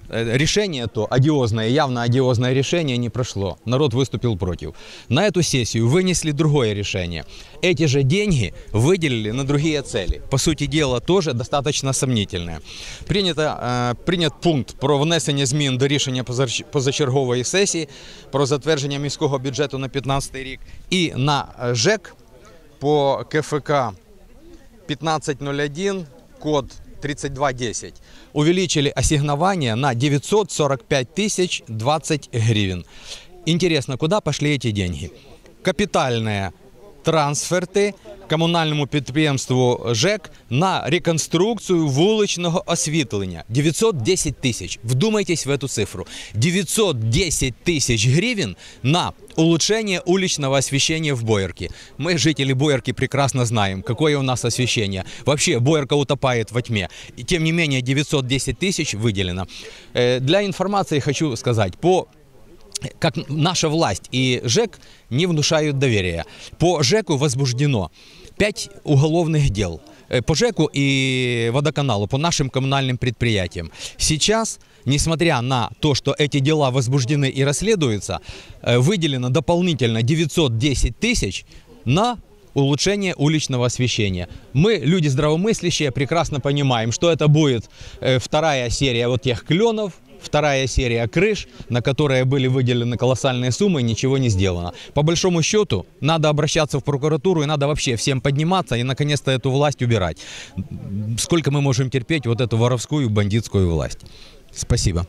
M: решение то, одиозное, явно одиозное решение не прошло. Народ выступил против. На эту сессию вынесли другое решение. Эти же деньги выделили на другие цели. По сути дела, тоже достаточно сомнительное. Принято, э, принят пункт про внесення змін до рішення позачергової сесії про затвердження міського бюджету на п'ятнадцятий рік. І на ЖЕК по КФК пятнадцать ноль один, код тридцать два десять, увеличили ассигнования на девятьсот сорок пять тысяч двадцать гривен. Интересно, куда пошли эти деньги? Капитальные трансферти комунальному підприємству ЖЕК на реконструкцію вуличного освітлення. девятьсот десять тысяч. Вдумайтесь в эту цифру. девятьсот десять тысяч гривен на улучшение уличного освещения в Боярке. Мы, жители Боярки, прекрасно знаем, какое у нас освещение. Вообще, Боярка утопает во тьме. И тем не менее, девятьсот десять тысяч выделено. Для информации хочу сказать, по как наша власть и ЖЭК не внушают доверия. По ЖЭКу возбуждено пять уголовных дел. По ЖЭКу и водоканалу, по нашим коммунальным предприятиям. Сейчас, несмотря на то, что эти дела возбуждены и расследуются, выделено дополнительно девятьсот десять тысяч на улучшение уличного освещения. Мы, люди здравомыслящие, прекрасно понимаем, что это будет вторая серия вот тех кленов, вторая серия крыш, на которые были выделены колоссальные суммы, ничего не сделано. По большому счету, надо обращаться в прокуратуру и надо вообще всем подниматься и наконец-то эту власть убирать. Сколько мы можем терпеть вот эту воровскую, бандитскую власть? Спасибо.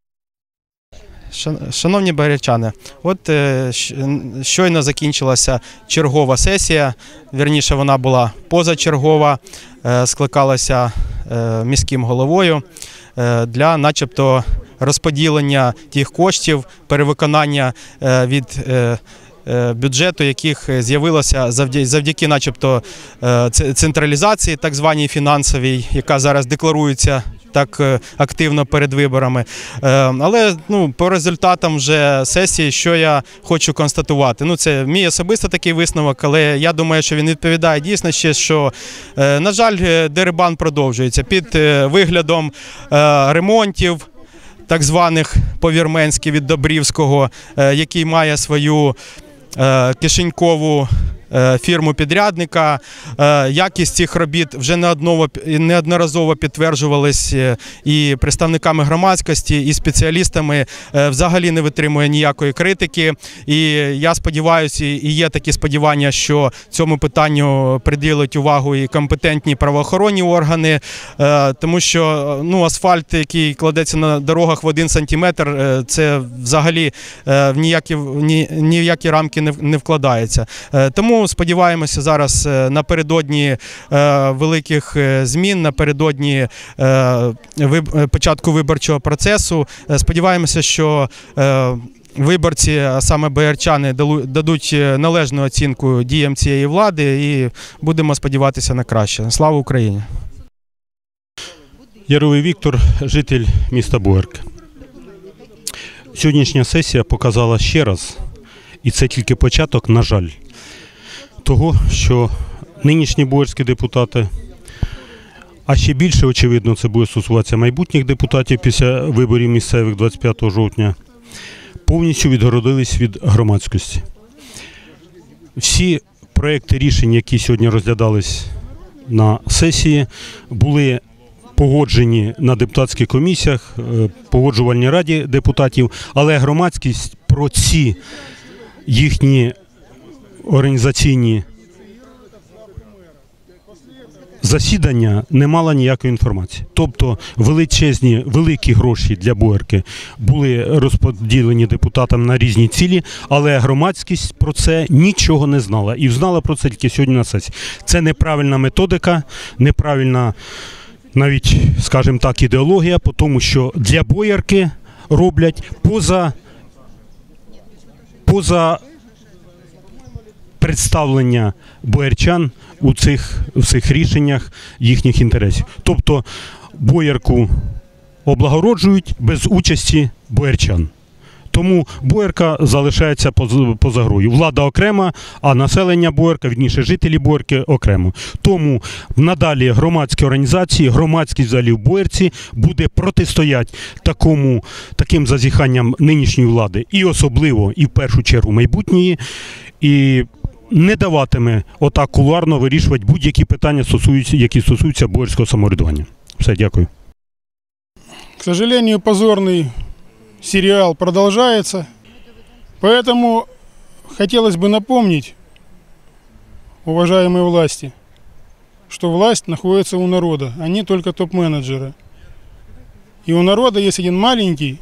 F: Шановні боярчани, от е, щойно закінчилася чергова сесія, вірніше вона була позачергова, е, скликалася е, міським головою е, для начебто розподілення тих коштів, перевиконання е, від е, бюджету, яких з'явилося завдяки, завдяки начебто централізації так званій фінансовій, яка зараз декларується так активно перед виборами. Але ну, по результатам вже сесії, що я хочу констатувати. Ну, це мій особисто такий висновок, але я думаю, що він відповідає дійсності, що, на жаль, дерибан продовжується під виглядом ремонтів, так званих по-вірменськи від Добрівського, який має свою кишенькову фірму-підрядника. Якість цих робіт вже неодноразово підтверджувались і представниками громадськості, і спеціалістами, взагалі не витримує ніякої критики. І я сподіваюся, і є такі сподівання, що цьому питанню приділять увагу і компетентні правоохоронні органи, тому що ну, асфальт, який кладеться на дорогах в один сантиметр, це взагалі в ніякі, ні, ні в які рамки не, не вкладається. Тому сподіваємося зараз напередодні е, великих змін, напередодні е, виб, початку виборчого процесу. Сподіваємося, що е, виборці, а саме боярчани, дадуть належну оцінку діям цієї влади і будемо сподіватися на краще. Слава Україні!
N: Яровий Віктор, житель міста Боярки. Сьогоднішня сесія показала ще раз, і це тільки початок, на жаль, того, що нинішні боярські депутати, а ще більше, очевидно, це буде стосуватися майбутніх депутатів після виборів місцевих двадцять п'ятого жовтня, повністю відгородились від громадськості. Всі проекти рішень, які сьогодні розглядались на сесії, були погоджені на депутатських комісіях, погоджувальній раді депутатів, але громадськість про ці їхні організаційні засідання не мала ніякої інформації. Тобто величезні, великі гроші для Боярки були розподілені депутатам на різні цілі, але громадськість про це нічого не знала. І знала про це тільки сьогодні на сесії. Це неправильна методика, неправильна навіть, скажімо так, ідеологія, тому що для Боярки роблять поза, поза представлення боярчан у цих, в цих рішеннях їхніх інтересів. Тобто Боярку облагороджують без участі боярчан. Тому Боярка залишається поза, поза грою. Влада окрема, а населення Боярка, вірніше жителі Боярки окремо. Тому надалі громадські організації, громадськість взагалі в Боярці буде протистояти такому, таким зазіханням нинішньої влади. І особливо, і в першу чергу майбутньої. І не даватиме отак кулуарно вирішувати будь-які питання, які стосуються боярського самоврядування. Все, дякую.
O: К сожалению, позорный сериал продолжается, поэтому хотелось бы напомнить, уважаемые власти, что власть находится у народа, а не только топ-менеджеры. И у народа есть один маленький,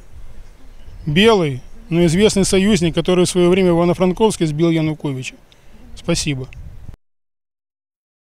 O: белый, но известный союзник, который в свое время в Ивано-Франковске сбил Януковича. Спасибо.